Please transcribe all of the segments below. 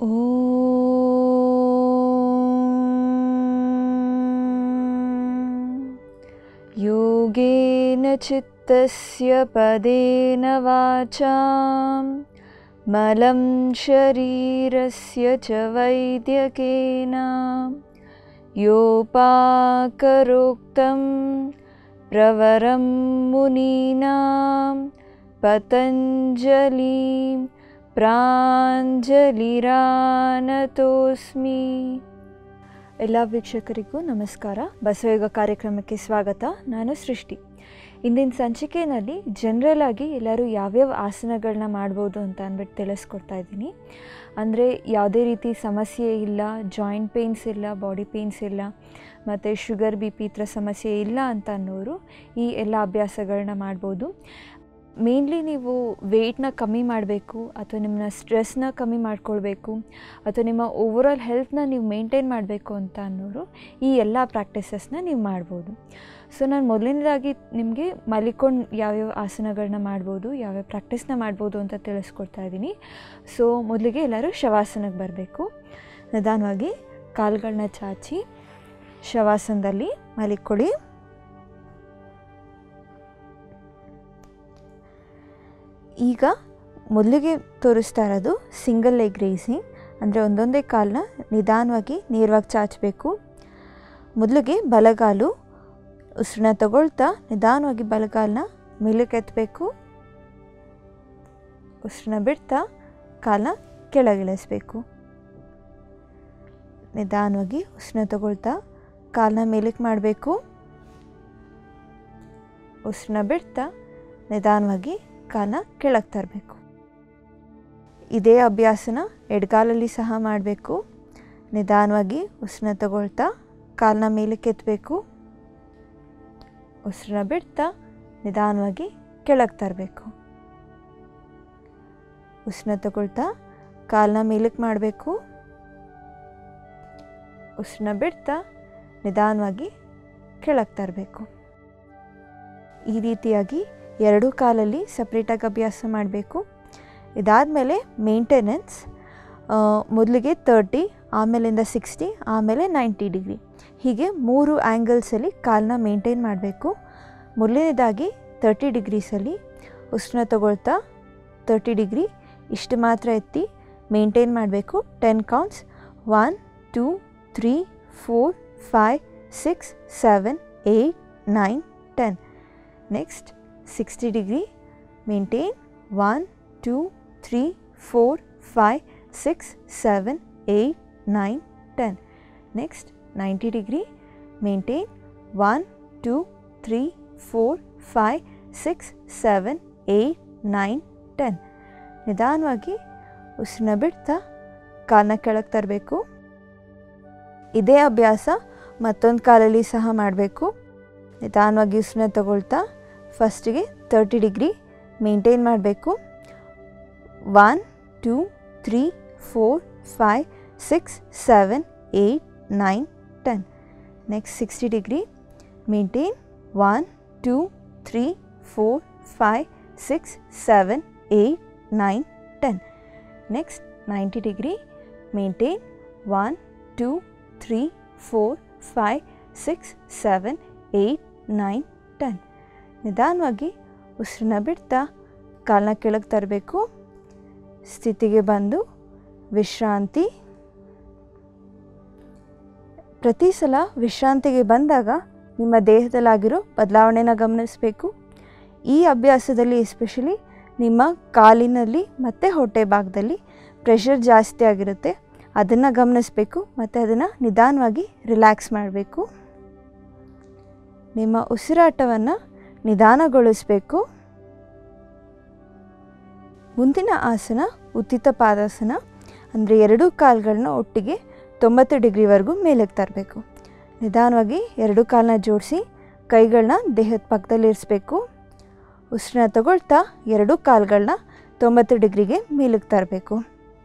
ಯೋಗೇನ ಚಿತ್ತಸ್ಯ ಪದೇನ ವಾಚಾಂ ಮಲಂ ಶರೀರಸ್ಯ ಚ ವೈದ್ಯಕೇನ ಯೋಪಾಕರೋಕ್ತಂ ಪ್ರವರಂ ಮುನೀನಾಂ ಪತಂಜಲಿಂ ಪ್ರಾಂಜಲಿರಾನತೋಸ್ಮಿ. ಎಲ್ಲ ವೀಕ್ಷಕರಿಗೂ ನಮಸ್ಕಾರ. ಬಸವಯೋಗ ಕಾರ್ಯಕ್ರಮಕ್ಕೆ ಸ್ವಾಗತ. ನಾನು ಸೃಷ್ಟಿ. ಇಂದಿನ ಸಂಚಿಕೆಯಲ್ಲಿ ಜನರಲ್ ಆಗಿ ಎಲ್ಲರೂ ಯಾವ್ಯಾವ ಆಸನಗಳನ್ನ ಮಾಡ್ಬೋದು ಅಂತ ಅಂದ್ಬಿಟ್ಟು ತಿಳಿಸ್ಕೊಡ್ತಾ ಇದ್ದೀನಿ. ಅಂದರೆ ಯಾವುದೇ ರೀತಿ ಸಮಸ್ಯೆ ಇಲ್ಲ, ಜಾಯಿಂಟ್ ಪೇಯ್ನ್ಸ್ ಇಲ್ಲ, ಬಾಡಿ ಪೇಯ್ನ್ಸ್ ಇಲ್ಲ, ಮತ್ತು ಶುಗರ್ ಬಿ ಪಿ ಈ ಥರ ಸಮಸ್ಯೆ ಇಲ್ಲ ಅಂತ ಅನ್ನೋರು ಈ ಎಲ್ಲ ಅಭ್ಯಾಸಗಳನ್ನ ಮಾಡ್ಬೋದು. ಮೇನ್ಲಿ ನೀವು ವೆಯ್ಟ್ನ ಕಮ್ಮಿ ಮಾಡಬೇಕು ಅಥವಾ ನಿಮ್ಮ ಸ್ಟ್ರೆಸ್ನ ಕಮ್ಮಿ ಮಾಡ್ಕೊಳ್ಬೇಕು ಅಥವಾ ನಿಮ್ಮ ಓವರಾಲ್ ಹೆಲ್ತ್ನ ನೀವು ಮೇಂಟೈನ್ ಮಾಡಬೇಕು ಅಂತ ಅನ್ನೋರು ಈ ಎಲ್ಲ ಪ್ರಾಕ್ಟೀಸಸ್ನ ನೀವು ಮಾಡ್ಬೋದು. ಸೊ ನಾನು ಮೊದಲನೇದಾಗಿ ನಿಮಗೆ ಮಲಿಕೊಂಡು ಯಾವ್ಯಾವ ಆಸನಗಳನ್ನ ಮಾಡ್ಬೋದು, ಯಾವ್ಯಾವ ಪ್ರಾಕ್ಟೀಸ್ನ ಮಾಡ್ಬೋದು ಅಂತ ತಿಳಿಸ್ಕೊಡ್ತಾ ಇದ್ದೀನಿ. ಸೊ ಮೊದಲಿಗೆ ಎಲ್ಲರೂ ಶವಾಸನಕ್ಕೆ ಬರಬೇಕು. ನಿಧಾನವಾಗಿ ಕಾಲುಗಳನ್ನ ಚಾಚಿ ಶವಾಸನದಲ್ಲಿ ಮಲಿಕೊಳ್ಳಿ. ಈಗ ಮೊದಲಿಗೆ ತೋರಿಸ್ತಾ ಇರೋದು ಸಿಂಗಲ್ ಲೆಗ್ ರೇಸಿಂಗ್. ಅಂದರೆ ಒಂದೊಂದೇ ಕಾಲನ್ನ ನಿಧಾನವಾಗಿ ನೇರವಾಗಿ ಚಾಚಬೇಕು. ಮೊದಲಿಗೆ ಬಲಗಾಲು ಉಸಿರನ್ನ ತಗೊಳ್ತಾ ನಿಧಾನವಾಗಿ ಬಲಗಾಲನ್ನ ಮೇಲಕ್ಕೆತ್ತಬೇಕು. ಉಸಿರನ್ನ ಬಿಡ್ತಾ ಕಾಲನ್ನ ಕೆಳಗಿಳಿಸ್ಬೇಕು. ನಿಧಾನವಾಗಿ ಉಸಿರನ್ನ ತಗೊಳ್ತಾ ಕಾಲನ್ನ ಮೇಲಕ್ಕೆ ಮಾಡಬೇಕು. ಉಸಿರನ್ನ ಬಿಡ್ತಾ ನಿಧಾನವಾಗಿ ಕಾಲನ್ನ ಕೆಳಗೆ ತರಬೇಕು. ಇದೇ ಅಭ್ಯಾಸನ ಎಡಗಾಲಲ್ಲಿ ಸಹ ಮಾಡಬೇಕು. ನಿಧಾನವಾಗಿ ಉಸಿರನ್ನ ತಗೊಳ್ತಾ ಕಾಲನ್ನ ಮೇಲಕ್ಕೆ ಎತ್ತಬೇಕು. ಉಸಿರನ್ನ ಬಿಡ್ತಾ ನಿಧಾನವಾಗಿ ಕೆಳಗೆ ತರಬೇಕು. ಉಸಿರನ್ನ ತಗೊಳ್ತಾ ಕಾಲನ್ನ ಮೇಲಕ್ಕೆ ಮಾಡಬೇಕು. ಉಸಿರನ್ನ ಬಿಡ್ತಾ ನಿಧಾನವಾಗಿ ಕೆಳಗೆ ತರಬೇಕು. ಈ ರೀತಿಯಾಗಿ ಎರಡೂ ಕಾಲಲ್ಲಿ ಸಪ್ರೇಟಾಗಿ ಅಭ್ಯಾಸ ಮಾಡಬೇಕು. ಇದಾದಮೇಲೆ ಮೇಂಟೆನೆನ್ಸ್. ಮೊದಲಿಗೆ 30, ಆಮೇಲಿಂದ 60, ಆಮೇಲೆ 90 ಡಿಗ್ರಿ, ಹೀಗೆ 3 ಆ್ಯಂಗಲ್ಸಲ್ಲಿ ಕಾಲನ್ನ ಮೇಂಟೈನ್ ಮಾಡಬೇಕು. ಮೊದಲನೇದಾಗಿ 30 ಡಿಗ್ರೀಸಲ್ಲಿ ಉಸಿರನ್ನ ತಗೊಳ್ತಾ 30 ಡಿಗ್ರಿ ಇಷ್ಟು ಮಾತ್ರ ಎತ್ತಿ ಮೇಂಟೈನ್ ಮಾಡಬೇಕು. 10 counts. 1 2 3 4 5 6 7 8 9 10. Next 60 degree maintain. 1 2 3 4 5 6 7 8 9 10. Next 90 degree maintain. 1 2 3 4 5 6 7 8 9 10. ನಿಧಾನವಾಗಿ ಉಸಿರನ್ನ ಬಿಡ್ತಾ ಕಾಲನ್ನ ಕೆಳಗೆ ತರಬೇಕು. ಇದೇ ಅಭ್ಯಾಸ ಮತ್ತೊಂದು ಕಾಲಲ್ಲಿ ಸಹ ಮಾಡಬೇಕು. ನಿಧಾನವಾಗಿ ಉಸಿರನ್ನ ತಗೊಳ್ತಾ ಫಸ್ಟಿಗೆ 30 ಡಿಗ್ರಿ ಮೇಂಟೈನ್ ಮಾಡಬೇಕು. 1 2 3 4 5 6 7 8 9 10. Next 60 degree maintain. 1 2 3 4 5 6 7 8 9 10. Next 90 degree maintain. 1 2 3 4 5 6 7 8 9 10. ನಿಧಾನವಾಗಿ ಉಸಿರನ್ನ ಬಿಡ್ತಾ ಕಾಲನ್ನ ಕೆಳಗೆ ತರಬೇಕು. ಸ್ಥಿತಿಗೆ ಬಂದು ವಿಶ್ರಾಂತಿ. ಪ್ರತಿ ಸಲ ವಿಶ್ರಾಂತಿಗೆ ಬಂದಾಗ ನಿಮ್ಮ ದೇಹದಲ್ಲಾಗಿರೋ ಬದಲಾವಣೆನ ಗಮನಿಸಬೇಕು. ಈ ಅಭ್ಯಾಸದಲ್ಲಿ ಎಸ್ಪೆಷಲಿ ನಿಮ್ಮ ಕಾಲಿನಲ್ಲಿ ಮತ್ತು ಹೊಟ್ಟೆ ಭಾಗದಲ್ಲಿ ಪ್ರೆಷರ್ ಜಾಸ್ತಿ ಆಗಿರುತ್ತೆ, ಅದನ್ನು ಗಮನಿಸಬೇಕು ಮತ್ತು ಅದನ್ನು ನಿಧಾನವಾಗಿ ರಿಲ್ಯಾಕ್ಸ್ ಮಾಡಬೇಕು. ನಿಮ್ಮ ಉಸಿರಾಟವನ್ನು ನಿಧಾನಗೊಳಿಸಬೇಕು. ಮುಂದಿನ ಆಸನ ಉತ್ತಿತ ಪಾದಾಸನ. ಅಂದರೆ ಎರಡೂ ಕಾಲುಗಳನ್ನ ಒಟ್ಟಿಗೆ 90 ಡಿಗ್ರಿವರೆಗೂ ಮೇಲಕ್ಕೆ ತರಬೇಕು. ನಿಧಾನವಾಗಿ ಎರಡೂ ಕಾಲನ್ನ ಜೋಡಿಸಿ ಕೈಗಳನ್ನ ದೇಹದ ಪಕ್ಕದಲ್ಲಿ ಇರಿಸಬೇಕು. ಉಸಿರನ್ನ ತಗೊಳ್ತಾ ಎರಡೂ ಕಾಲುಗಳನ್ನ 90 ಡಿಗ್ರಿಗೆ ಮೇಲಕ್ಕೆ ತರಬೇಕು.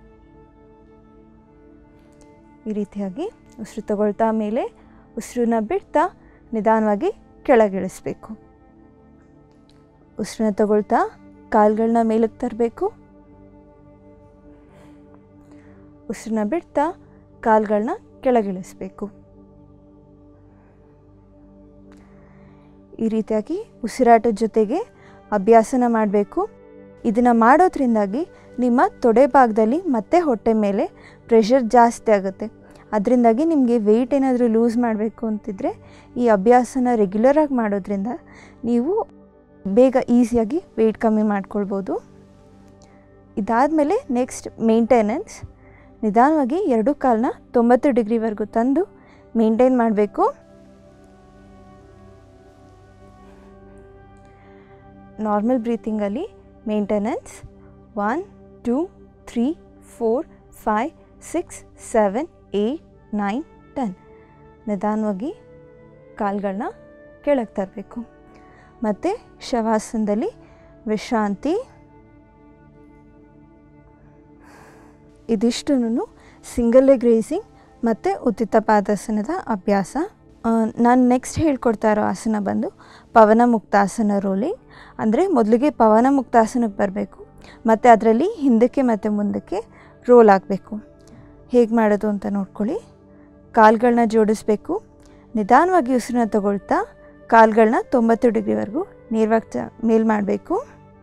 ಈ ರೀತಿಯಾಗಿ ಉಸಿರು ತಗೊಳ್ತಾ ಮೇಲೆ ಉಸಿರನ್ನ ಬಿಡ್ತಾ ನಿಧಾನವಾಗಿ ಕೆಳಗಿಳಿಸ್ಬೇಕು. ಉಸಿರನ್ನ ತಗೊಳ್ತಾ ಕಾಲುಗಳನ್ನ ಮೇಲಕ್ಕೆ ತರಬೇಕು. ಉಸಿರನ್ನ ಬಿಡ್ತಾ ಕಾಲುಗಳನ್ನ ಕೆಳಗಿಳಿಸಬೇಕು. ಈ ರೀತಿಯಾಗಿ ಉಸಿರಾಟದ ಜೊತೆಗೆ ಅಭ್ಯಾಸನ ಮಾಡಬೇಕು. ಇದನ್ನು ಮಾಡೋದ್ರಿಂದಾಗಿ ನಿಮ್ಮ ತೊಡೆ ಭಾಗದಲ್ಲಿ ಮತ್ತು ಹೊಟ್ಟೆ ಮೇಲೆ ಪ್ರೆಷರ್ ಜಾಸ್ತಿ ಆಗುತ್ತೆ. ಅದರಿಂದಾಗಿ ನಿಮಗೆ ವೆಯ್ಟ್ ಏನಾದರೂ ಲೂಸ್ ಮಾಡಬೇಕು ಅಂತಿದ್ರೆ ಈ ಅಭ್ಯಾಸನ ರೆಗ್ಯುಲರಾಗಿ ಮಾಡೋದ್ರಿಂದ ನೀವು ಬೇಗ ಈಸಿಯಾಗಿ ವೆಯ್ಟ್ ಕಮ್ಮಿ ಮಾಡ್ಕೊಳ್ಬೋದು. ಇದಾದಮೇಲೆ ನೆಕ್ಸ್ಟ್ ಮೇಂಟೆನೆನ್ಸ್. ನಿಧಾನವಾಗಿ 2 ಕಾಲನ್ನ 90 ಡಿಗ್ರಿವರೆಗೂ ತಂದು ಮೇಂಟೈನ್ ಮಾಡಬೇಕು. ನಾರ್ಮಲ್ ಬ್ರೀತಿಂಗಲ್ಲಿ ಮೇಂಟೆನೆನ್ಸ್ 1 2 3 4 5 6 7 8 9 10. ನಿಧಾನವಾಗಿ ಕಾಲುಗಳನ್ನ ಕೆಳಗೆ ತರಬೇಕು. ಮತ್ತು ಶವಾಸನದಲ್ಲಿ ವಿಶ್ರಾಂತಿ. ಇದಿಷ್ಟನ್ನು ಸಿಂಗಲ್ ಲೆಗ್ ರೇಸಿಂಗ್ ಮತ್ತು ಉತ್ತಿತ ಪಾದಾಸನದ ಅಭ್ಯಾಸ. ನಾನು ನೆಕ್ಸ್ಟ್ ಹೇಳ್ಕೊಡ್ತಾ ಇರೋ ಆಸನ ಬಂದು ಪವನ ಮುಕ್ತಾಸನ ರೋಲಿಂಗ್. ಅಂದರೆ ಮೊದಲಿಗೆ ಪವನ ಮುಕ್ತಾಸನಕ್ಕೆ ಬರಬೇಕು ಮತ್ತು ಅದರಲ್ಲಿ ಹಿಂದಕ್ಕೆ ಮತ್ತು ಮುಂದಕ್ಕೆ ರೋಲ್ ಆಗಬೇಕು. ಹೇಗೆ ಮಾಡೋದು ಅಂತ ನೋಡ್ಕೊಳ್ಳಿ. ಕಾಲುಗಳನ್ನ ಜೋಡಿಸ್ಬೇಕು. ನಿಧಾನವಾಗಿ ಉಸಿರನ್ನ ತಗೊಳ್ತಾ ಕಾಲುಗಳನ್ನ 90 ಡಿಗ್ರಿವರೆಗೂ ನೇರವಾಗಿ ಮೇಲ್ ಮಾಡಬೇಕು.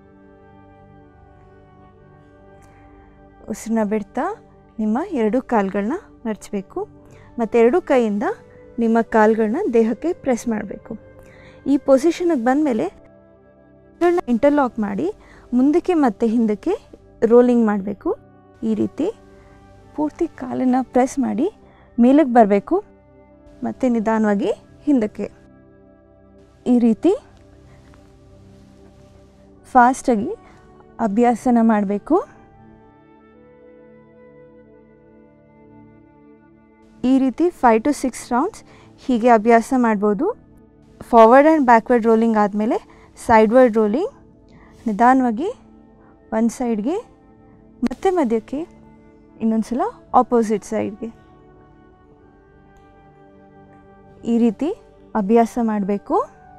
ಉಸಿರನ್ನ ಬಿಡ್ತಾ ನಿಮ್ಮ 2 ಕಾಲುಗಳನ್ನ ಮಡಚಬೇಕು ಮತ್ತು 2 ಕೈಯಿಂದ ನಿಮ್ಮ ಕಾಲುಗಳನ್ನ ದೇಹಕ್ಕೆ ಪ್ರೆಸ್ ಮಾಡಬೇಕು. ಈ ಪೊಸಿಷನ್ಗೆ ಬಂದಮೇಲೆ ಇಂಟರ್ಲಾಕ್ ಮಾಡಿ ಮುಂದಕ್ಕೆ ಮತ್ತು ಹಿಂದಕ್ಕೆ ರೋಲಿಂಗ್ ಮಾಡಬೇಕು. ಈ ರೀತಿ ಪೂರ್ತಿ ಕಾಲನ್ನು ಪ್ರೆಸ್ ಮಾಡಿ ಮೇಲಕ್ಕೆ ಬರಬೇಕು ಮತ್ತು ನಿಧಾನವಾಗಿ ಹಿಂದಕ್ಕೆ. ಈ ರೀತಿ ಫಾಸ್ಟಾಗಿ ಅಭ್ಯಾಸನ ಮಾಡಬೇಕು. ಈ ರೀತಿ 5 to 6 ರೌಂಡ್ಸ್ ಹೀಗೆ ಅಭ್ಯಾಸ ಮಾಡ್ಬೋದು. ಫಾರ್ವರ್ಡ್ ಆ್ಯಂಡ್ ಬ್ಯಾಕ್ವರ್ಡ್ ರೋಲಿಂಗ್ ಆದಮೇಲೆ ಸೈಡ್ವರ್ಡ್ ರೋಲಿಂಗ್. ನಿಧಾನವಾಗಿ ಒಂದು ಸೈಡ್ಗೆ ಮತ್ತು ಮಧ್ಯಕ್ಕೆ, ಇನ್ನೊಂದು ಸಲ ಆಪೋಸಿಟ್ ಸೈಡ್ಗೆ. ಈ ರೀತಿ ಅಭ್ಯಾಸ ಮಾಡಬೇಕು.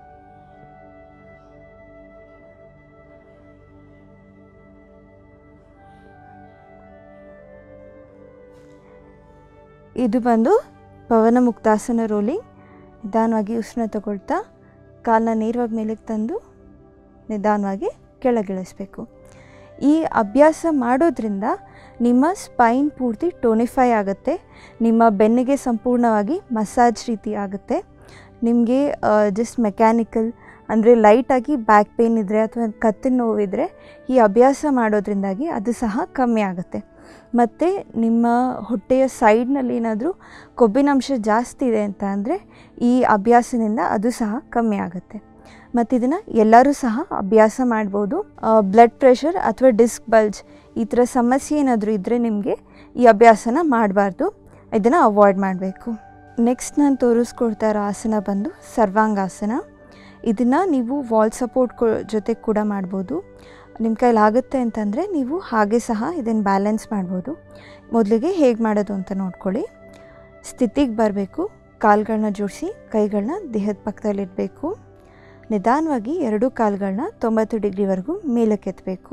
ಇದು ಬಂದು ಪವನ ಮುಕ್ತಾಸನ ರೋಲಿಂಗ್. ನಿಧಾನವಾಗಿ ಉಸಿರನ್ನ ತಗೊಳ್ತಾ ಕಾಲನ್ನ ನೇರವಾಗಿ ಮೇಲಕ್ಕೆ ತಂದು ನಿಧಾನವಾಗಿ ಕೆಳಗಿಳಿಸ್ಬೇಕು. ಈ ಅಭ್ಯಾಸ ಮಾಡೋದ್ರಿಂದ ನಿಮ್ಮ ಸ್ಪೈನ್ ಪೂರ್ತಿ ಟೋನಿಫೈ ಆಗುತ್ತೆ. ನಿಮ್ಮ ಬೆನ್ನಿಗೆ ಸಂಪೂರ್ಣವಾಗಿ ಮಸಾಜ್ ರೀತಿ ಆಗುತ್ತೆ. ನಿಮಗೆ ಜಸ್ಟ್ ಮೆಕ್ಯಾನಿಕಲ್ ಅಂದರೆ ಲೈಟಾಗಿ ಬ್ಯಾಕ್ ಪೇನ್ ಇದ್ದರೆ ಅಥವಾ ಕತ್ತಿನ ನೋವಿದ್ದರೆ ಈ ಅಭ್ಯಾಸ ಮಾಡೋದ್ರಿಂದಾಗಿ ಅದು ಸಹ ಕಮ್ಮಿ ಆಗುತ್ತೆ. ಮತ್ತು ನಿಮ್ಮ ಹೊಟ್ಟೆಯ ಸೈಡ್ನಲ್ಲಿ ಏನಾದರೂ ಕೊಬ್ಬಿನಾಂಶ ಜಾಸ್ತಿ ಇದೆ ಅಂತ ಅಂದರೆ ಈ ಅಭ್ಯಾಸದಿಂದ ಅದು ಸಹ ಕಮ್ಮಿ ಆಗುತ್ತೆ. ಮತ್ತು ಇದನ್ನು ಎಲ್ಲರೂ ಸಹ ಅಭ್ಯಾಸ ಮಾಡ್ಬೋದು. ಬ್ಲಡ್ ಪ್ರೆಷರ್ ಅಥವಾ ಡಿಸ್ಕ್ ಬಲ್ಜ್ ಈ ಥರ ಸಮಸ್ಯೆ ಏನಾದರೂ ಇದ್ದರೆ ನಿಮಗೆ ಈ ಅಭ್ಯಾಸನ ಮಾಡಬಾರ್ದು, ಇದನ್ನು ಅವಾಯ್ಡ್ ಮಾಡಬೇಕು. ನೆಕ್ಸ್ಟ್ ನಾನು ತೋರಿಸ್ಕೊಡ್ತಾ ಇರೋ ಆಸನ ಬಂದು ಸರ್ವಾಂಗಾಸನ. ಇದನ್ನು ನೀವು ವಾಲ್ ಸಪೋರ್ಟ್ ಜೊತೆ ಕೂಡ ಮಾಡ್ಬೋದು. ನಿಮ್ಮ ಕೈಲಾಗುತ್ತೆ ಅಂತಂದರೆ ನೀವು ಹಾಗೆ ಸಹ ಇದನ್ನು ಬ್ಯಾಲೆನ್ಸ್ ಮಾಡ್ಬೋದು. ಮೊದಲಿಗೆ ಹೇಗೆ ಮಾಡೋದು ಅಂತ ನೋಡ್ಕೊಳ್ಳಿ. ಸ್ಥಿತಿಗೆ ಬರಬೇಕು. ಕಾಲುಗಳನ್ನ ಜೋಡಿಸಿ ಕೈಗಳನ್ನ ದೇಹದ ಪಕ್ಕದಲ್ಲಿಡಬೇಕು. ನಿಧಾನವಾಗಿ 2 ಕಾಲುಗಳನ್ನ 90 ಡಿಗ್ರಿವರೆಗೂ ಮೇಲಕ್ಕೆತ್ತಬೇಕು.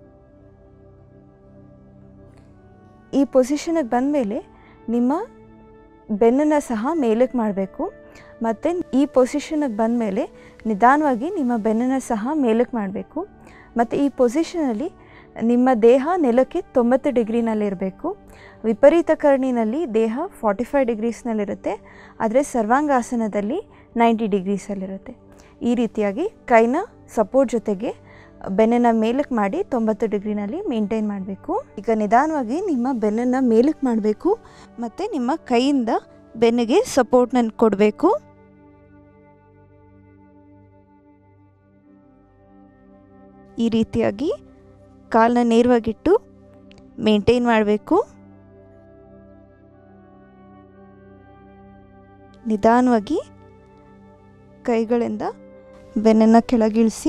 ಈ ಪೊಸಿಷನ್ಗೆ ಬಂದಮೇಲೆ ನಿಮ್ಮ ಬೆನ್ನನ್ನು ಸಹ ಮೇಲಕ್ಕೆ ಮಾಡಬೇಕು. ಮತ್ತು ಈ ಪೊಸಿಷನ್ಗೆ ಬಂದಮೇಲೆ ನಿಧಾನವಾಗಿ ನಿಮ್ಮ ಬೆನ್ನನ್ನು ಸಹ ಮೇಲಕ್ಕೆ ಮಾಡಬೇಕು. ಮತ್ತು ಈ ಪೊಸಿಷನಲ್ಲಿ ನಿಮ್ಮ ದೇಹ ನೆಲಕ್ಕೆ 90 ಡಿಗ್ರಿನಲ್ಲಿರಬೇಕು. ವಿಪರೀತ ಕರ್ಣಿನಲ್ಲಿ ದೇಹ 45 ಡಿಗ್ರೀಸ್ನಲ್ಲಿರುತ್ತೆ, ಆದರೆ ಸರ್ವಾಂಗಾಸನದಲ್ಲಿ 90 ಡಿಗ್ರೀಸಲ್ಲಿರುತ್ತೆ. ಈ ರೀತಿಯಾಗಿ ಕೈನ ಸಪೋರ್ಟ್ ಜೊತೆಗೆ ಬೆನ್ನನ್ನು ಮೇಲಕ್ಕೆ ಮಾಡಿ 90 ಡಿಗ್ರಿನಲ್ಲಿ ಮೇಂಟೈನ್ ಮಾಡಬೇಕು. ಈಗ ನಿಧಾನವಾಗಿ ನಿಮ್ಮ ಬೆನ್ನನ್ನು ಮೇಲಕ್ಕೆ ಮಾಡಬೇಕು ಮತ್ತು ನಿಮ್ಮ ಕೈಯಿಂದ ಬೆನ್ನಿಗೆ ಸಪೋರ್ಟ್ನ ಕೊಡಬೇಕು. ಈ ರೀತಿಯಾಗಿ ಕಾಲನ್ನ ನೇರವಾಗಿಟ್ಟು ಮೇಂಟೈನ್ ಮಾಡಬೇಕು. ನಿಧಾನವಾಗಿ ಕೈಗಳಿಂದ ಬೆನ್ನನ್ನು ಕೆಳಗಿಳಿಸಿ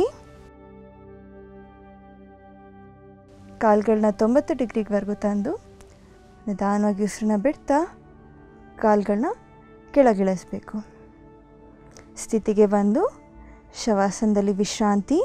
ಕಾಲುಗಳನ್ನ 90 ಡಿಗ್ರಿವರೆಗೂ ತಂದು ನಿಧಾನವಾಗಿ ಉಸಿರನ್ನ ಬಿಡ್ತಾ ಕಾಲುಗಳನ್ನ ಕೆಳಗಿಳಿಸಬೇಕು. ಸ್ಥಿತಿಗೆ ಬಂದು ಶವಾಸನದಲ್ಲಿ ವಿಶ್ರಾಂತಿ.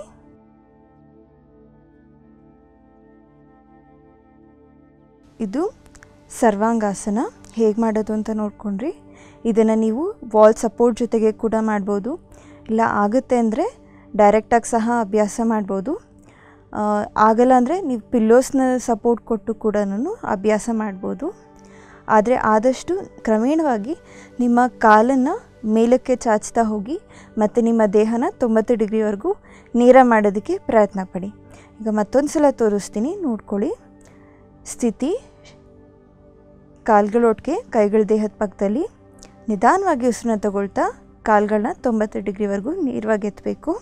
ಇದು ಸರ್ವಾಂಗಾಸನ ಹೇಗೆ ಮಾಡೋದು ಅಂತ ನೋಡ್ಕೊಂಡ್ರಿ. ಇದನ್ನು ನೀವು ವಾಲ್ ಸಪೋರ್ಟ್ ಜೊತೆಗೆ ಕೂಡ ಮಾಡ್ಬೋದು, ಇಲ್ಲ ಆಗುತ್ತೆ ಅಂದರೆ ಡೈರೆಕ್ಟಾಗಿ ಸಹ ಅಭ್ಯಾಸ ಮಾಡ್ಬೋದು. ಆಗಲ್ಲ ಅಂದರೆ ನೀವು ಪಿಲ್ಲೋಸ್ನ ಸಪೋರ್ಟ್ ಕೊಟ್ಟು ಕೂಡ ಅಭ್ಯಾಸ ಮಾಡ್ಬೋದು. ಆದರೆ ಆದಷ್ಟು ಕ್ರಮೇಣವಾಗಿ ನಿಮ್ಮ ಕಾಲನ್ನು ಮೇಲಕ್ಕೆ ಚಾಚ್ತಾ ಹೋಗಿ ಮತ್ತು ನಿಮ್ಮ ದೇಹನ 90 ಡಿಗ್ರಿವರೆಗೂ ನೇರ ಮಾಡೋದಕ್ಕೆ ಪ್ರಯತ್ನ ಪಡಿ. ಈಗ ಮತ್ತೊಂದು ಸಲ ತೋರಿಸ್ತೀನಿ, ನೋಡ್ಕೊಳ್ಳಿ. ಸ್ಥಿತಿ, ಕಾಲ್ಗಳೊಟ್ಟಿಗೆ ಕೈಗಳ ದೇಹದ ಪಕ್ಕದಲ್ಲಿ ನಿಧಾನವಾಗಿ ಉಸಿರನ್ನ ತಗೊಳ್ತಾ ಕಾಲ್ಗಳನ್ನ 90 ಡಿಗ್ರಿವರೆಗೂ ನೇರವಾಗಿ ಎತ್ತಬೇಕು.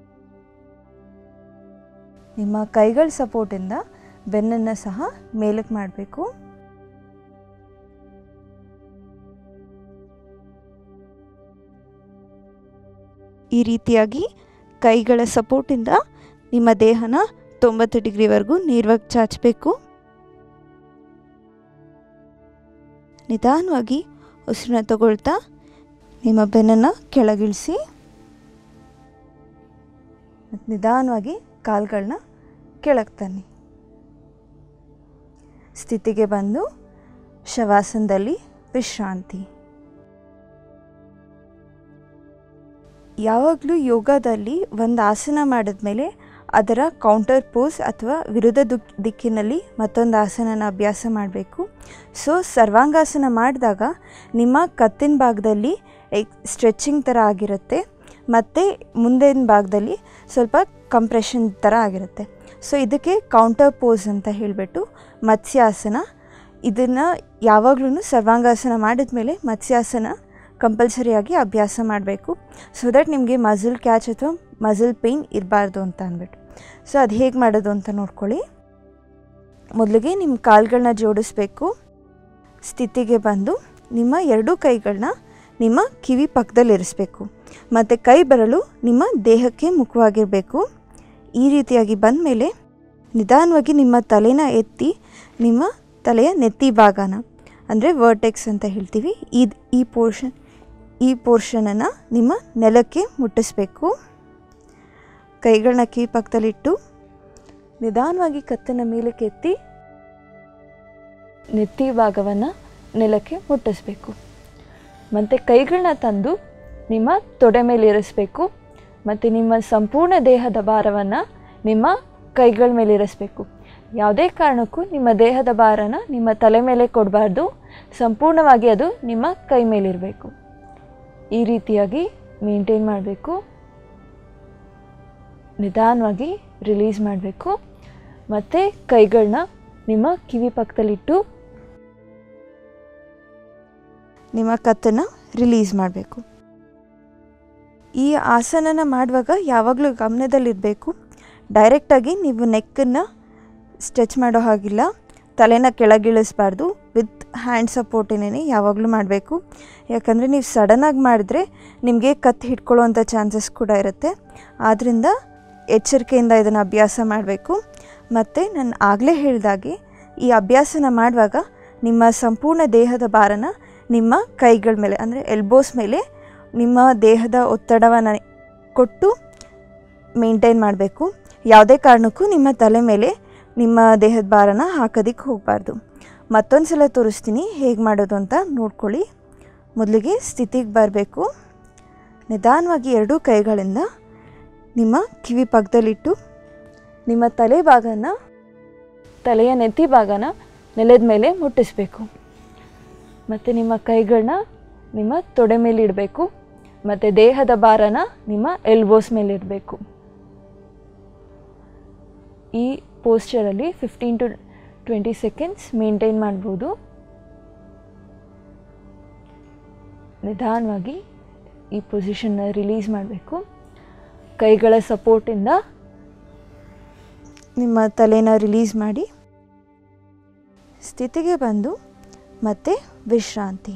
ನಿಮ್ಮ ಕೈಗಳ ಸಪೋರ್ಟಿಂದ ಬೆನ್ನನ್ನು ಸಹ ಮೇಲಕ್ಕೆ ಮಾಡಬೇಕು. ಈ ರೀತಿಯಾಗಿ ಕೈಗಳ ಸಪೋರ್ಟಿಂದ ನಿಮ್ಮ ದೇಹನ 90 ಡಿಗ್ರಿವರೆಗೂ ನೇರವಾಗಿ ಚಾಚಬೇಕು. ನಿಧಾನವಾಗಿ ಉಸಿರನ್ನ ತಗೊಳ್ತಾ ನಿಮ್ಮ ಬೆನ್ನನ್ನು ಕೆಳಗಿಳಿಸಿ ಮತ್ತು ನಿಧಾನವಾಗಿ ಕಾಲುಗಳನ್ನ ಕೆಳಗೆ ತನ್ನಿ. ಸ್ಥಿತಿಗೆ ಬಂದು ಶವಾಸನದಲ್ಲಿ ವಿಶ್ರಾಂತಿ. ಯಾವಾಗಲೂ ಯೋಗದಲ್ಲಿ ಒಂದು ಆಸನ ಮಾಡಿದ್ಮೇಲೆ ಅದರ ಕೌಂಟರ್ ಪೋಸ್ ಅಥವಾ ವಿರುದ್ಧ ದಿಕ್ಕಿನಲ್ಲಿ ಮತ್ತೊಂದು ಆಸನನ ಅಭ್ಯಾಸ ಮಾಡಬೇಕು. ಸೊ ಸರ್ವಾಂಗಾಸನ ಮಾಡಿದಾಗ ನಿಮ್ಮ ಕತ್ತಿನ ಭಾಗದಲ್ಲಿ ಸ್ಟ್ರೆಚಿಂಗ್ ಥರ ಆಗಿರುತ್ತೆ ಮತ್ತು ಮುಂದಿನ ಭಾಗದಲ್ಲಿ ಸ್ವಲ್ಪ ಕಂಪ್ರೆಷನ್ ಥರ ಆಗಿರುತ್ತೆ. ಸೊ ಇದಕ್ಕೆ ಕೌಂಟರ್ ಪೋಸ್ ಅಂತ ಹೇಳಿಬಿಟ್ಟು ಮತ್ಸ್ಯಾಸನ. ಇದನ್ನು ಯಾವಾಗಲೂ ಸರ್ವಾಂಗಾಸನ ಮಾಡಿದ ಮೇಲೆ ಮತ್ಸ್ಯಾಸನ ಕಂಪಲ್ಸರಿಯಾಗಿ ಅಭ್ಯಾಸ ಮಾಡಬೇಕು. ಸೊ ದಟ್ ನಿಮಗೆ ಮಸಲ್ ಕ್ಯಾಚ್ ಅಥವಾ ಮಸಲ್ ಪೇಯ್ನ್ ಇರಬಾರ್ದು ಅಂತ ಅಂದ್ಬಿಟ್ಟು. ಸೊ ಅದು ಹೇಗೆ ಮಾಡೋದು ಅಂತ ನೋಡ್ಕೊಳ್ಳಿ. ಮೊದಲಿಗೆ ನಿಮ್ಮ ಕಾಲುಗಳನ್ನ ಜೋಡಿಸ್ಬೇಕು. ಸ್ಥಿತಿಗೆ ಬಂದು ನಿಮ್ಮ ಎರಡೂ ಕೈಗಳನ್ನ ನಿಮ್ಮ ಕಿವಿ ಪಕ್ಕದಲ್ಲಿ ಇರಿಸ್ಬೇಕು ಮತ್ತು ಕೈ ಬೆರಳು ನಿಮ್ಮ ದೇಹಕ್ಕೆ ಮುಖವಾಗಿರಬೇಕು. ಈ ರೀತಿಯಾಗಿ ಬಂದ ಮೇಲೆ ನಿಧಾನವಾಗಿ ನಿಮ್ಮ ತಲೆನ ಎತ್ತಿ ನಿಮ್ಮ ತಲೆಯ ನೆತ್ತಿ ಭಾಗನ ಅಂದರೆ ವರ್ಟೆಕ್ಸ್ ಅಂತ ಹೇಳ್ತೀವಿ, ಈ ಪೋರ್ಷನನ್ನು ನಿಮ್ಮ ನೆಲಕ್ಕೆ ಮುಟ್ಟಿಸ್ಬೇಕು. ಕೈಗಳನ್ನ ಕಿವಿ ಪಕ್ಕದಲ್ಲಿಟ್ಟು ನಿಧಾನವಾಗಿ ಕತ್ತನ್ನು ಮೇಲಕ್ಕೆ ಎತ್ತಿ ನೆತ್ತಿ ಭಾಗವನ್ನು ನೆಲಕ್ಕೆ ಮುಟ್ಟಿಸ್ಬೇಕು. ಮತ್ತು ಕೈಗಳನ್ನ ತಂದು ನಿಮ್ಮ ತೊಡೆ ಮೇಲೆ ಇರಿಸ್ಬೇಕು ಮತ್ತು ನಿಮ್ಮ ಸಂಪೂರ್ಣ ದೇಹದ ಭಾರವನ್ನು ನಿಮ್ಮ ಕೈಗಳ ಮೇಲೆ ಇರಿಸ್ಬೇಕು. ಯಾವುದೇ ಕಾರಣಕ್ಕೂ ನಿಮ್ಮ ದೇಹದ ಭಾರನ ನಿಮ್ಮ ತಲೆ ಮೇಲೆ ಕೊಡಬಾರ್ದು, ಸಂಪೂರ್ಣವಾಗಿ ಅದು ನಿಮ್ಮ ಕೈ ಮೇಲಿರಬೇಕು. ಈ ರೀತಿಯಾಗಿ ಮೇಂಟೈನ್ ಮಾಡಬೇಕು. ನಿಧಾನವಾಗಿ ರಿಲೀಸ್ ಮಾಡಬೇಕು ಮತ್ತು ಕೈಗಳನ್ನ ನಿಮ್ಮ ಕಿವಿ ಪಕ್ಕದಲ್ಲಿಟ್ಟು ನಿಮ್ಮ ಕತ್ತನ್ನು ರಿಲೀಸ್ ಮಾಡಬೇಕು. ಈ ಆಸನನ ಮಾಡುವಾಗ ಯಾವಾಗಲೂ ಗಮನದಲ್ಲಿರಬೇಕು, ಡೈರೆಕ್ಟಾಗಿ ನೀವು ನೆಕ್ಕನ್ನು ಸ್ಟ್ರೆಚ್ ಮಾಡೋ ಹಾಗಿಲ್ಲ, ತಲೆನ ಕೆಳಗಿಳಿಸ್ಬಾರ್ದು. ವಿತ್ ಹ್ಯಾಂಡ್ ಸಪೋರ್ಟಿನೇ ಯಾವಾಗಲೂ ಮಾಡಬೇಕು. ಯಾಕಂದರೆ ನೀವು ಸಡನ್ನಾಗಿ ಮಾಡಿದ್ರೆ ನಿಮಗೆ ಕತ್ತು ಹಿಡ್ಕೊಳ್ಳೋವಂಥ ಚಾನ್ಸಸ್ ಕೂಡ ಇರುತ್ತೆ. ಆದ್ದರಿಂದ ಎಚ್ಚರಿಕೆಯಿಂದ ಇದನ್ನು ಅಭ್ಯಾಸ ಮಾಡಬೇಕು. ಮತ್ತು ನಾನು ಆಗಲೇ ಹೇಳಿದಾಗೆ ಈ ಅಭ್ಯಾಸನ ಮಾಡುವಾಗ ನಿಮ್ಮ ಸಂಪೂರ್ಣ ದೇಹದ ಭಾರನ ನಿಮ್ಮ ಕೈಗಳ ಮೇಲೆ ಅಂದರೆ ಎಲ್ಬೋಸ್ ಮೇಲೆ ನಿಮ್ಮ ದೇಹದ ಒತ್ತಡವನ್ನು ಕೊಟ್ಟು ಮೇಂಟೈನ್ ಮಾಡಬೇಕು. ಯಾವುದೇ ಕಾರಣಕ್ಕೂ ನಿಮ್ಮ ತಲೆ ಮೇಲೆ ನಿಮ್ಮ ದೇಹದ ಭಾರನ ಹಾಕೋದಕ್ಕೆ ಹೋಗಬಾರ್ದು. ಮತ್ತೊಂದು ಸಲ ತೋರಿಸ್ತೀನಿ ಹೇಗೆ ಮಾಡೋದು ಅಂತ ನೋಡ್ಕೊಳ್ಳಿ. ಮೊದಲಿಗೆ ಸ್ಥಿತಿಗೆ ಬರಬೇಕು. ನಿಧಾನವಾಗಿ ಎರಡೂ ಕೈಗಳಿಂದ ನಿಮ್ಮ ಕಿವಿ ಪಕ್ಕದಲ್ಲಿಟ್ಟು ನಿಮ್ಮ ತಲೆಯ ನೆತ್ತಿ ಭಾಗನ ನೆಲದ ಮೇಲೆ ಮುಟ್ಟಿಸ್ಬೇಕು ಮತ್ತು ನಿಮ್ಮ ಕೈಗಳನ್ನ ನಿಮ್ಮ ತೊಡೆ ಮೇಲೆ ಇಡಬೇಕು ಮತ್ತು ದೇಹದ ಭಾರನ ನಿಮ್ಮ ಎಲ್ಬೋಸ್ ಮೇಲೆ ಇಡಬೇಕು. ಈ ಪೋಸ್ಚರಲ್ಲಿ 15 to 20 ಸೆಕೆಂಡ್ಸ್ ಮೇಂಟೈನ್ ಮಾಡ್ಬೋದು. ನಿಧಾನವಾಗಿ ಈ ಪೊಸಿಷನ್ನ ರಿಲೀಸ್ ಮಾಡಬೇಕು. ಕೈಗಳ ಸಪೋರ್ಟಿಂದ ನಿಮ್ಮ ತಲೆನ ರಿಲೀಸ್ ಮಾಡಿ ಸ್ಥಿತಿಗೆ ಬಂದು ಮತ್ತೆ ವಿಶ್ರಾಂತಿ.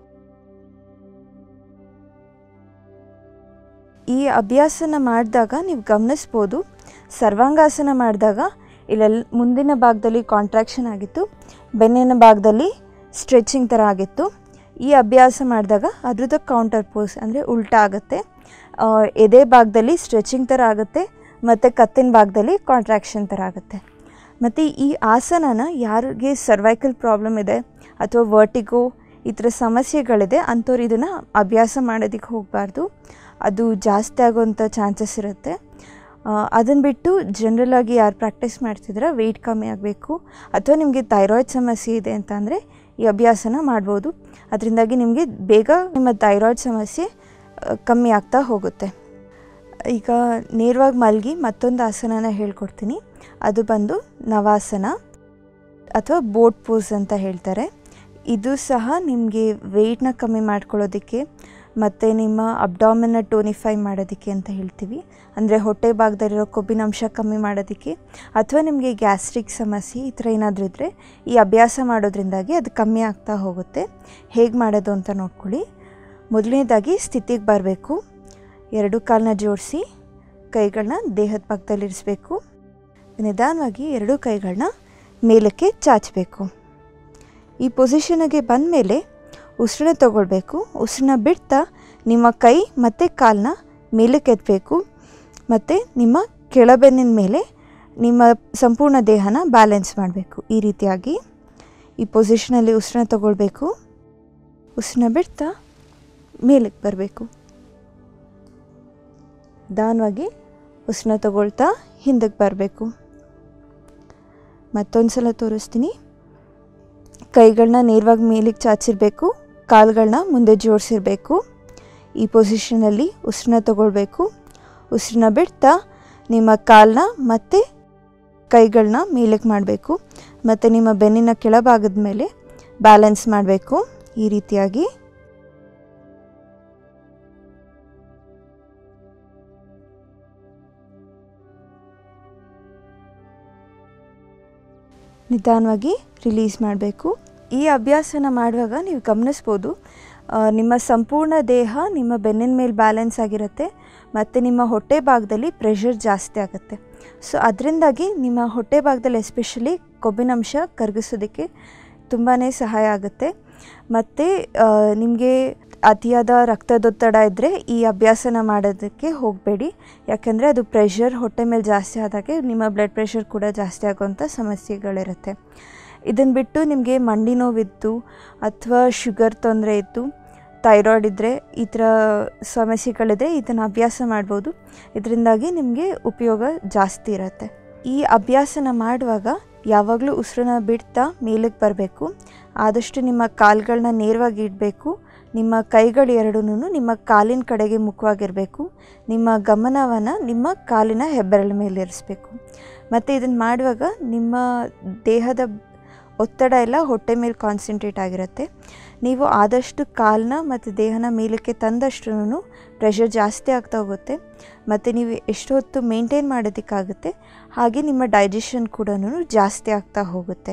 ಈ ಅಭ್ಯಾಸನ ಮಾಡಿದಾಗ ನೀವು ಗಮನಿಸ್ಬೋದು, ಸರ್ವಾಂಗಾಸನ ಮಾಡಿದಾಗ ಇಲ್ಲೆಲ್ಲ ಮುಂದಿನ ಭಾಗದಲ್ಲಿ ಕಾಂಟ್ರಾಕ್ಷನ್ ಆಗಿತ್ತು, ಬೆನ್ನಿನ ಭಾಗದಲ್ಲಿ ಸ್ಟ್ರೆಚಿಂಗ್ ಥರ ಆಗಿತ್ತು. ಈ ಅಭ್ಯಾಸ ಮಾಡಿದಾಗ ಅದ್ರದ್ದು ಕೌಂಟರ್ ಪೋಸ್ ಅಂದರೆ ಉಲ್ಟಾ ಆಗುತ್ತೆ. ಎದೆ ಭಾಗದಲ್ಲಿ ಸ್ಟ್ರೆಚಿಂಗ್ ಥರ ಆಗುತ್ತೆ ಮತ್ತು ಕತ್ತಿನ ಭಾಗದಲ್ಲಿ ಕಾಂಟ್ರಾಕ್ಷನ್ ಥರ ಆಗುತ್ತೆ. ಮತ್ತು ಈ ಆಸನನ ಯಾರಿಗೆ ಸರ್ವೈಕಲ್ ಪ್ರಾಬ್ಲಮ್ ಇದೆ ಅಥವಾ ವರ್ಟಿಗೋ ಈ ಥರ ಸಮಸ್ಯೆಗಳಿದೆ ಅಂಥವ್ರು ಇದನ್ನು ಅಭ್ಯಾಸ ಮಾಡೋದಕ್ಕೆ ಹೋಗಬಾರ್ದು, ಅದು ಜಾಸ್ತಿ ಆಗೋವಂಥ ಚಾನ್ಸಸ್ ಇರುತ್ತೆ. ಅದನ್ನು ಬಿಟ್ಟು ಜನರಲಾಗಿ ಯಾರು ಪ್ರಾಕ್ಟೀಸ್ ಮಾಡ್ತಿದ್ರೆ ವೆಯ್ಟ್ ಕಮ್ಮಿ ಆಗಬೇಕು ಅಥವಾ ನಿಮಗೆ ಥೈರಾಯ್ಡ್ ಸಮಸ್ಯೆ ಇದೆ ಅಂತ ಅಂದರೆ ಈ ಅಭ್ಯಾಸನ ಮಾಡ್ಬೋದು. ಅದರಿಂದಾಗಿ ನಿಮಗೆ ಬೇಗ ನಿಮ್ಮ ಥೈರಾಯ್ಡ್ ಸಮಸ್ಯೆ ಕಮ್ಮಿ ಆಗ್ತಾ ಹೋಗುತ್ತೆ. ಈಗ ನೇರವಾಗಿ ಮಲಗಿ ಮತ್ತೊಂದು ಆಸನನ ಹೇಳ್ಕೊಡ್ತೀನಿ. ಅದು ಬಂದು ನವಾಸನ ಅಥವಾ ಬೋಟ್ ಪೋಸ್ ಅಂತ ಹೇಳ್ತಾರೆ. ಇದು ಸಹ ನಿಮಗೆ ವೆಯ್ಟ್ನ ಕಮ್ಮಿ ಮಾಡ್ಕೊಳ್ಳೋದಕ್ಕೆ ಮತ್ತು ನಿಮ್ಮ ಅಬ್ಡಾಮಿನ್ನ ಟೋನಿಫೈ ಮಾಡೋದಕ್ಕೆ ಅಂತ ಹೇಳ್ತೀವಿ. ಅಂದರೆ ಹೊಟ್ಟೆ ಭಾಗದಲ್ಲಿರೋ ಕೊಬ್ಬಿನಾಂಶ ಕಮ್ಮಿ ಮಾಡೋದಕ್ಕೆ ಅಥವಾ ನಿಮಗೆ ಗ್ಯಾಸ್ಟ್ರಿಕ್ ಸಮಸ್ಯೆ ಈ ಥರ ಏನಾದರೂ ಇದ್ದರೆ ಈ ಅಭ್ಯಾಸ ಮಾಡೋದ್ರಿಂದಾಗಿ ಅದು ಕಮ್ಮಿ ಆಗ್ತಾ ಹೋಗುತ್ತೆ. ಹೇಗೆ ಮಾಡೋದು ಅಂತ ನೋಡ್ಕೊಳ್ಳಿ. ಮೊದಲನೇದಾಗಿ ಸ್ಥಿತಿಗೆ ಬರಬೇಕು. ಎರಡು ಕಾಲನ್ನ ಜೋಡಿಸಿ ಕೈಗಳನ್ನ ದೇಹದ ಪಕ್ಕದಲ್ಲಿರಿಸಬೇಕು. ನಿಧಾನವಾಗಿ ಎರಡೂ ಕೈಗಳನ್ನ ಮೇಲಕ್ಕೆ ಚಾಚಬೇಕು. ಈ ಪೊಸಿಷನ್ಗೆ ಬಂದ ಮೇಲೆ ಉಸಿರನ್ನ ತಗೊಳ್ಬೇಕು. ಉಸಿರನ್ನ ಬಿಡ್ತಾ ನಿಮ್ಮ ಕೈ ಮತ್ತು ಕಾಲನ್ನ ಮೇಲಕ್ಕೆ ಎತ್ತಬೇಕು ಮತ್ತು ನಿಮ್ಮ ಕೆಳಬೆನ್ನಿನ ಮೇಲೆ ನಿಮ್ಮ ಸಂಪೂರ್ಣ ದೇಹನ ಬ್ಯಾಲೆನ್ಸ್ ಮಾಡಬೇಕು. ಈ ರೀತಿಯಾಗಿ ಈ ಪೊಸಿಷನಲ್ಲಿ ಉಸಿರನ್ನ ತಗೊಳ್ಬೇಕು. ಉಸಿರನ್ನ ಬಿಡ್ತಾ ಮೇಲಕ್ಕೆ ಬರಬೇಕು. ನಿಧಾನವಾಗಿ ಉಸಿರನ್ನ ತಗೊಳ್ತಾ ಹಿಂದಕ್ಕೆ ಬರಬೇಕು. ಮತ್ತೊಂದು ಸಲ ತೋರಿಸ್ತೀನಿ. ಕೈಗಳನ್ನ ನೇರವಾಗಿ ಮೇಲಿಗೆ ಚಾಚಿರಬೇಕು, ಕಾಲುಗಳನ್ನ ಮುಂದೆ ಜೋಡಿಸಿರಬೇಕು. ಈ ಪೊಸಿಷನಲ್ಲಿ ಉಸಿರನ್ನ ತಗೊಳ್ಬೇಕು. ಉಸಿರನ್ನ ಬಿಡ್ತಾ ನಿಮ್ಮ ಕಾಲನ್ನ ಮತ್ತು ಕೈಗಳನ್ನ ಮೇಲಕ್ಕೆ ಮಾಡಬೇಕು ಮತ್ತು ನಿಮ್ಮ ಬೆನ್ನಿನ ಕೆಳಭಾಗದ ಮೇಲೆ ಬ್ಯಾಲೆನ್ಸ್ ಮಾಡಬೇಕು. ಈ ರೀತಿಯಾಗಿ ನಿಧಾನವಾಗಿ ರಿಲೀಸ್ ಮಾಡಬೇಕು. ಈ ಅಭ್ಯಾಸನ ಮಾಡುವಾಗ ನೀವು ಗಮನಿಸ್ಬೋದು, ನಿಮ್ಮ ಸಂಪೂರ್ಣ ದೇಹ ನಿಮ್ಮ ಬೆನ್ನಿನ ಮೇಲೆ ಬ್ಯಾಲೆನ್ಸ್ ಆಗಿರುತ್ತೆ ಮತ್ತು ನಿಮ್ಮ ಹೊಟ್ಟೆ ಭಾಗದಲ್ಲಿ ಪ್ರೆಷರ್ ಜಾಸ್ತಿ ಆಗುತ್ತೆ. ಸೊ ಅದರಿಂದಾಗಿ ನಿಮ್ಮ ಹೊಟ್ಟೆ ಭಾಗದಲ್ಲಿ ಎಸ್ಪೆಷಲಿ ಕೊಬ್ಬಿನಂಶ ಕರಗಿಸೋದಕ್ಕೆ ತುಂಬಾ ಸಹಾಯ ಆಗುತ್ತೆ. ಮತ್ತು ನಿಮಗೆ ಅತಿಯಾದ ರಕ್ತದೊತ್ತಡ ಇದ್ದರೆ ಈ ಅಭ್ಯಾಸನ ಮಾಡೋದಕ್ಕೆ ಹೋಗಬೇಡಿ. ಯಾಕೆಂದರೆ ಅದು ಪ್ರೆಷರ್ ಹೊಟ್ಟೆ ಮೇಲೆ ಜಾಸ್ತಿ ಆದಾಗೆ ನಿಮ್ಮ ಬ್ಲಡ್ ಪ್ರೆಷರ್ ಕೂಡ ಜಾಸ್ತಿ ಆಗೋವಂಥ ಸಮಸ್ಯೆಗಳಿರುತ್ತೆ. ಇದನ್ನು ಬಿಟ್ಟು ನಿಮಗೆ ಮಂಡಿ ನೋವಿತ್ತು ಅಥವಾ ಶುಗರ್ ತೊಂದರೆ ಇತ್ತು, ಥೈರಾಯ್ಡ್ ಇದ್ದರೆ ಈ ಥರ ಸಮಸ್ಯೆಗಳಿದೆ, ಇದನ್ನು ಅಭ್ಯಾಸ ಮಾಡ್ಬೋದು. ಇದರಿಂದಾಗಿ ನಿಮಗೆ ಉಪಯೋಗ ಜಾಸ್ತಿ ಇರುತ್ತೆ. ಈ ಅಭ್ಯಾಸನ ಮಾಡುವಾಗ ಯಾವಾಗಲೂ ಉಸಿರನ್ನ ಬಿಡ್ತಾ ಮೇಲಕ್ಕೆ ಬರಬೇಕು. ಆದಷ್ಟು ನಿಮ್ಮ ಕಾಲುಗಳನ್ನ ನೇರವಾಗಿ ಇಡಬೇಕು. ನಿಮ್ಮ ಕೈಗಳು ಎರಡೂ ನಿಮ್ಮ ಕಾಲಿನ ಕಡೆಗೆ ಮುಖವಾಗಿರಬೇಕು. ನಿಮ್ಮ ಗಮನವನ್ನು ನಿಮ್ಮ ಕಾಲಿನ ಹೆಬ್ಬೆರಳ ಮೇಲೆ ಇರಿಸಬೇಕು. ಮತ್ತು ಇದನ್ನು ಮಾಡುವಾಗ ನಿಮ್ಮ ದೇಹದ ಒತ್ತಡ ಎಲ್ಲ ಹೊಟ್ಟೆ ಮೇಲೆ ಕಾನ್ಸಂಟ್ರೇಟ್ ಆಗಿರುತ್ತೆ. ನೀವು ಆದಷ್ಟು ಕಾಲನ್ನ ಮತ್ತು ದೇಹನ ಮೇಲಕ್ಕೆ ತಂದಷ್ಟು ಪ್ರೆಷರ್ ಜಾಸ್ತಿ ಆಗ್ತಾ ಹೋಗುತ್ತೆ ಮತ್ತು ನೀವು ಎಷ್ಟು ಹೊತ್ತು ಮೇಂಟೈನ್ ಮಾಡೋದಕ್ಕಾಗುತ್ತೆ, ಹಾಗೆ ನಿಮ್ಮ ಡೈಜೆಷನ್ ಕೂಡ ಜಾಸ್ತಿ ಆಗ್ತಾ ಹೋಗುತ್ತೆ.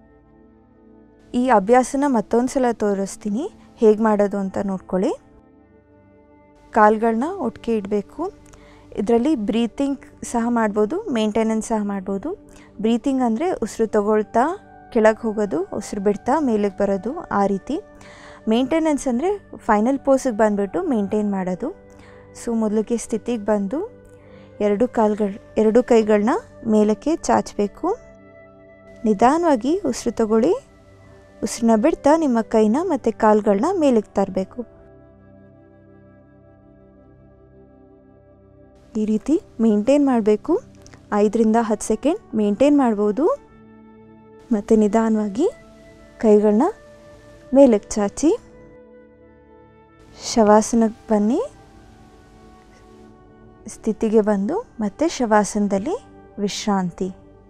ಈ ಅಭ್ಯಾಸನ ಮತ್ತೊಂದು ಸಲ ತೋರಿಸ್ತೀನಿ, ಹೇಗೆ ಮಾಡೋದು ಅಂತ ನೋಡ್ಕೊಳ್ಳಿ. ಕಾಲುಗಳನ್ನ ಒಟ್ಟಿಗೆ ಇಡಬೇಕು. ಇದರಲ್ಲಿ ಬ್ರೀತಿಂಗ್ ಸಹ ಮಾಡ್ಬೋದು, ಮೇಂಟೆನೆನ್ಸ್ ಸಹ ಮಾಡ್ಬೋದು. ಬ್ರೀತಿಂಗ್ ಅಂದರೆ ಉಸಿರು ತಗೊಳ್ತಾ ಕೆಳಗೆ ಹೋಗೋದು, ಉಸಿರು ಬಿಡ್ತಾ ಮೇಲಕ್ಕೆ ಬರೋದು, ಆ ರೀತಿ. ಮೇಂಟೆನೆನ್ಸ್ ಅಂದರೆ ಫೈನಲ್ ಪೋಸಿಗೆ ಬಂದುಬಿಟ್ಟು ಮೇಂಟೈನ್ ಮಾಡೋದು. ಸೊ ಮೊದಲಿಗೆ ಸ್ಥಿತಿಗೆ ಬಂದು ಎರಡು ಕೈಗಳನ್ನ ಮೇಲಕ್ಕೆ ಚಾಚಬೇಕು. ನಿಧಾನವಾಗಿ ಉಸಿರು ತಗೊಳ್ಳಿ. ಉಸಿರನ್ನ ಬಿಡ್ತಾ ನಿಮ್ಮ ಕೈನ ಮತ್ತು ಕಾಲುಗಳನ್ನ ಮೇಲಕ್ಕೆ ತರಬೇಕು. ಈ ರೀತಿ ಮೇಂಟೈನ್ ಮಾಡಬೇಕು. 5ರಿಂದ 10 ಸೆಕೆಂಡ್ ಮೇಂಟೈನ್ ಮಾಡ್ಬೋದು. ಮತ್ತು ನಿಧಾನವಾಗಿ ಕೈಗಳನ್ನ ಮೇಲಕ್ಕೆ ಚಾಚಿ ಶವಾಸನಕ್ಕೆ ಬನ್ನಿ. ಸ್ಥಿತಿಗೆ ಬಂದು ಮತ್ತೆ ಶವಾಸನದಲ್ಲಿ ವಿಶ್ರಾಂತಿ.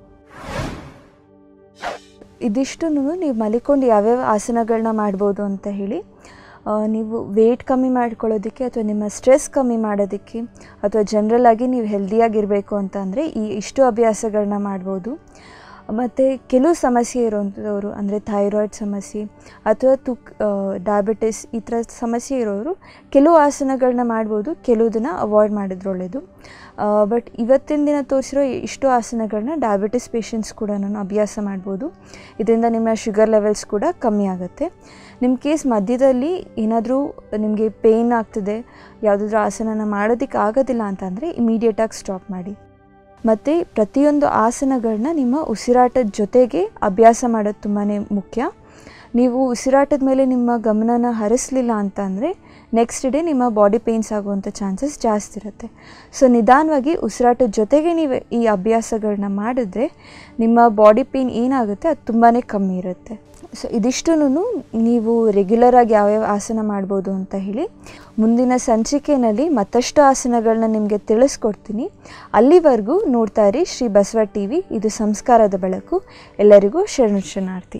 ಇದಿಷ್ಟು ನೀವು ಮಲಿಕೊಂಡು ಯಾವ್ಯಾವ ಆಸನಗಳನ್ನ ಮಾಡ್ಬೋದು ಅಂತ ಹೇಳಿ, ನೀವು ವೆಯ್ಟ್ ಕಮ್ಮಿ ಮಾಡ್ಕೊಳ್ಳೋದಕ್ಕೆ ಅಥವಾ ನಿಮ್ಮ ಸ್ಟ್ರೆಸ್ ಕಮ್ಮಿ ಮಾಡೋದಕ್ಕೆ ಅಥವಾ ಜನರಲ್ಲಾಗಿ ನೀವು ಹೆಲ್ದಿಯಾಗಿರಬೇಕು ಅಂತ ಅಂದರೆ ಇಷ್ಟು ಅಭ್ಯಾಸಗಳನ್ನ ಮಾಡ್ಬೋದು. ಮತ್ತು ಕೆಲವು ಸಮಸ್ಯೆ ಇರೋವಂಥವ್ರು ಅಂದರೆ ಥೈರಾಯ್ಡ್ ಸಮಸ್ಯೆ ಅಥವಾ ಡಯಾಬಿಟಿಸ್ ಈ ಥರ ಸಮಸ್ಯೆ ಇರೋರು ಕೆಲವು ಆಸನಗಳನ್ನ ಮಾಡ್ಬೋದು, ಕೆಲವುದನ್ನು ಅವಾಯ್ಡ್ ಮಾಡಿದ್ರೆ ಒಳ್ಳೆಯದು. ಬಟ್ ಇವತ್ತಿನ ದಿನ ತೋರಿಸಿರೋ ಇಷ್ಟು ಆಸನಗಳನ್ನ ಡಯಾಬಿಟಿಸ್ ಪೇಷಂಟ್ಸ್ ಕೂಡ ಅಭ್ಯಾಸ ಮಾಡ್ಬೋದು. ಇದರಿಂದ ನಿಮ್ಮ ಶುಗರ್ ಲೆವೆಲ್ಸ್ ಕೂಡ ಕಮ್ಮಿ ಆಗುತ್ತೆ. ನಿಮ್ಮ ಕೇಸ್ ಮಧ್ಯದಲ್ಲಿ ಏನಾದರೂ ನಿಮಗೆ ಪೇಯ್ನ್ ಆಗ್ತಿದೆ, ಯಾವುದಾದ್ರೂ ಆಸನನ ಮಾಡೋದಕ್ಕೆ ಆಗೋದಿಲ್ಲ ಅಂತಂದರೆ ಇಮಿಡಿಯೇಟಾಗಿ ಸ್ಟಾಪ್ ಮಾಡಿ. ಮತ್ತು ಪ್ರತಿಯೊಂದು ಆಸನಗಳನ್ನ ನಿಮ್ಮ ಉಸಿರಾಟದ ಜೊತೆಗೆ ಅಭ್ಯಾಸ ಮಾಡೋದು ತುಂಬಾ ಮುಖ್ಯ. ನೀವು ಉಸಿರಾಟದ ಮೇಲೆ ನಿಮ್ಮ ಗಮನನ ಹರಿಸಲಿಲ್ಲ ಅಂತ ಅಂದರೆ ನೆಕ್ಸ್ಟ್ ಡೇ ನಿಮ್ಮ ಬಾಡಿ ಪೇಯ್ನ್ಸ್ ಆಗುವಂಥ ಚಾನ್ಸಸ್ ಜಾಸ್ತಿ ಇರುತ್ತೆ. ಸೊ ನಿಧಾನವಾಗಿ ಉಸಿರಾಟದ ಜೊತೆಗೆ ನೀವು ಈ ಅಭ್ಯಾಸಗಳನ್ನ ಮಾಡಿದ್ರೆ ನಿಮ್ಮ ಬಾಡಿ ಪೇಯ್ನ್ ಏನಾಗುತ್ತೆ ಅದು ತುಂಬಾ ಕಮ್ಮಿ ಇರುತ್ತೆ. ಸೊ ಇದಿಷ್ಟನ್ನು ನೀವು ರೆಗ್ಯುಲರಾಗಿ ಯಾವ್ಯಾವ ಆಸನ ಮಾಡ್ಬೋದು ಅಂತ ಹೇಳಿ ಮುಂದಿನ ಸಂಚಿಕೆಯಲ್ಲಿ ಮತ್ತಷ್ಟು ಆಸನಗಳನ್ನ ನಿಮಗೆ ತಿಳಿಸ್ಕೊಡ್ತೀನಿ. ಅಲ್ಲಿವರೆಗೂ ನೋಡ್ತಾ ಇರಿ ಶ್ರೀ ಬಸವ ಟಿವಿ. ಇದು ಸಂಸ್ಕಾರದ ಬೆಳಕು. ಎಲ್ಲರಿಗೂ ಶರಣಾರ್ಥಿ.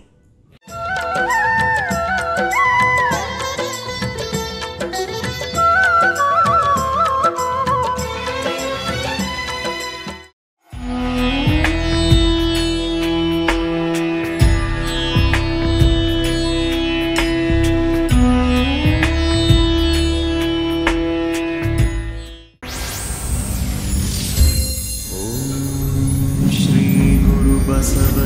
बसव